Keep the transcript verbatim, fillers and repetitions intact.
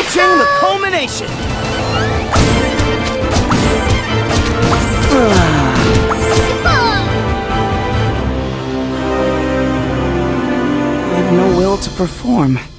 Approaching the culmination! I have no will to perform.